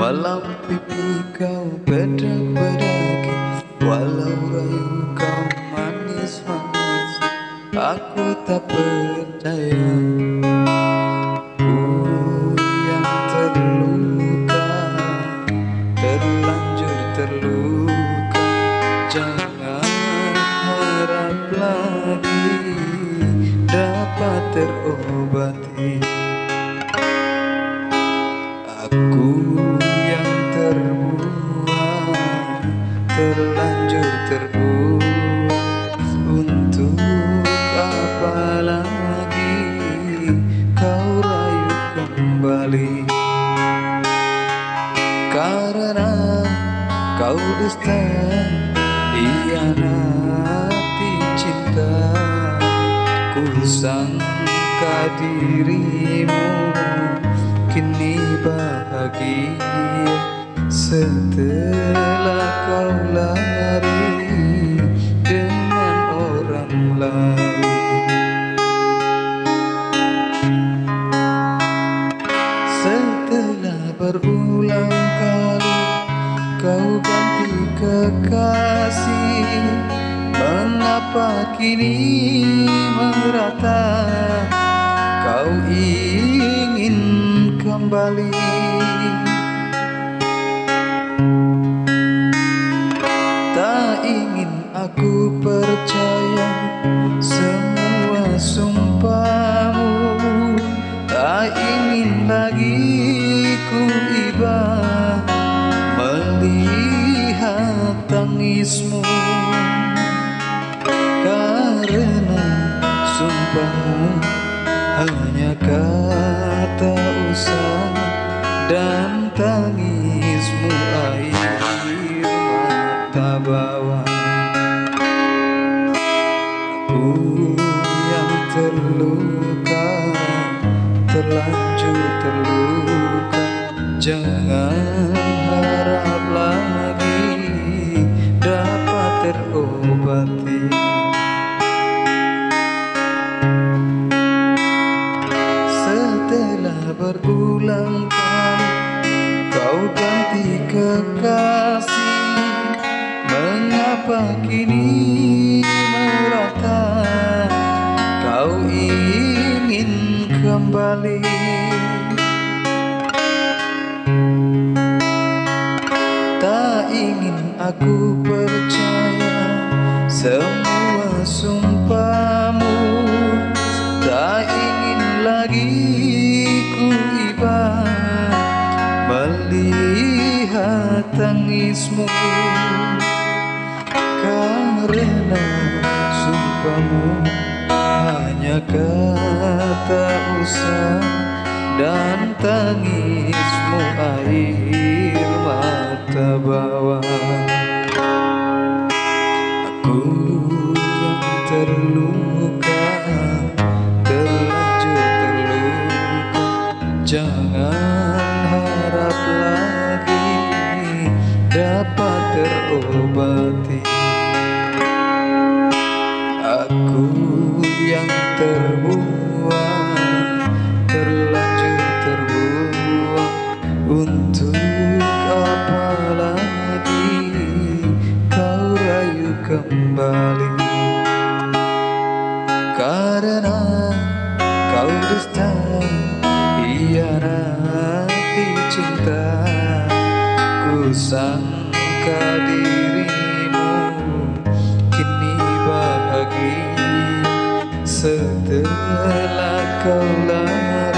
Walau pipi kau bedak-bedaki, walau rayu kau manis-manis, aku tak percaya. Ku yang terluka, terlanjur terluka, jangan harap lagi dapat terobati. Aku yang terbuang, terlanjur terbuang, untuk apa lagi kau rayu kembali? Karena kau dusta, hianati cinta, ku sangka dirimu kini bahagia setelah kau lari dengan orang lain. Setelah berulang kali kau ganti kekasih, mengapa kini merata kau ingin kembali? Tak ingin aku percaya semua sumpahmu, tak ingin lagi ku iba melihat tangismu. Karena sumpahmu hanya kata usah dan tangismu air mata bawah. Aku yang terluka, terlanjur terluka, jangan harap lagi dapat terobati. Setelah berulang kali kau ganti kekasih, mengapa kini merata kau ingin kembali? Tak ingin aku percaya semua sumpahmu, tak ingin lagi ku iba melihat tangismu. Karena sumpahmu hanya kata usah dan tangismu air mata bawah. Aku yang terluka, terlanjur terluka, jangan harap lagi dapat terobati. Aku yang terbuang, terlanjur terbuang, untuk apa lagi kau rayu kembali? Karena kau dusta, hianati cinta, ku sangka dirimu kini bahagia setelah kau lari